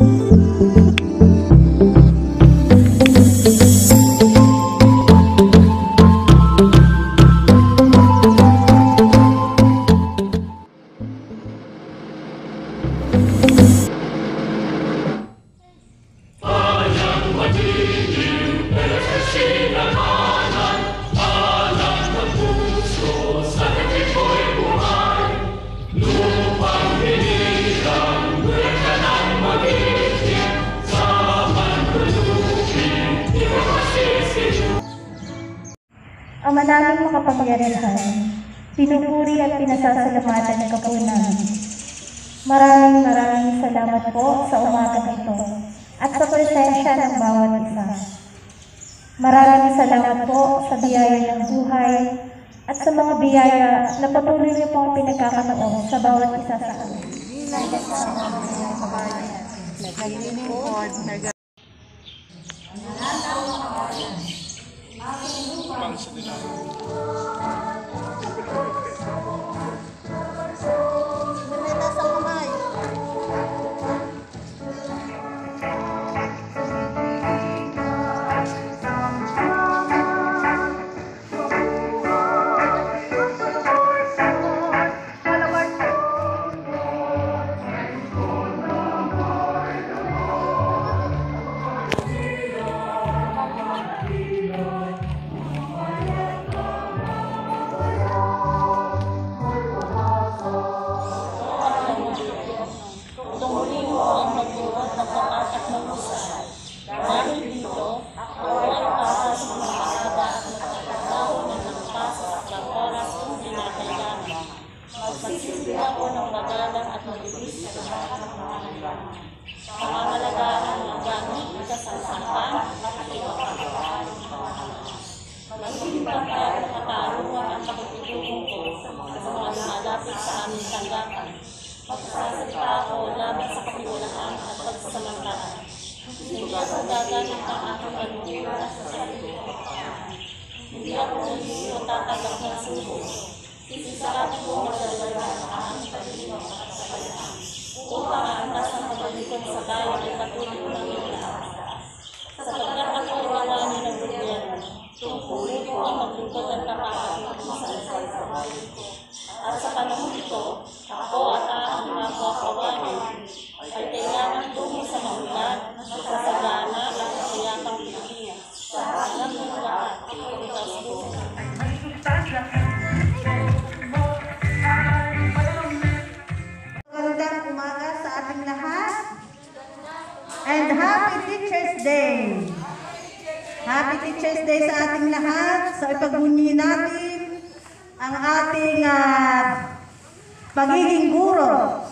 Ama naming makapangyarihan, pinupuri at pinasasalamatan ka po namin. Maraming salamat po sa umagang ito at sa presensya ng bawat isa. Maraming salamat po sa biyaya ng buhay at sa mga biyaya na patuloy niyo pong pinagkakataon sa bawat isa sa amin. Magsisila ko ng magalang at mabilis sa lahat ng mga pangangalagaan ng gamit, kasasapan at ipagkakaroon. Magsisimpan tayo ng katarungan at pakikitulong ko sa mga lumalapit sa aming tanggapan. Magsasalita ako laban sa katiwalaan at pagsasamantaan. Hindi ako gagamit ng aking panunod sa sarili ko. Hindi ako naliliyo tatanggap ng suko. Sisarap ko magdalaga ang aming pagdiwang at kapayaan upang ang antas ng pagbalikod sa bayan ay patuloy ng ilaas. Sapagkat ako iwanan ng gobyerno, tungkulin ko ang maglingkod at kapakakikisan sa bayan ko. At sa panahon ito, ako at ang mga kawawanin ay kailangan tungo sa maulan, sa sagana at kasayapang Pilipinas. Alam mo lahat, ikaw sa Magandang umaga sa ating lahat. And Happy Teacher's Day! Happy Teacher's Day sa ating lahat. So ipagbunyi natin ang ating pagiging guro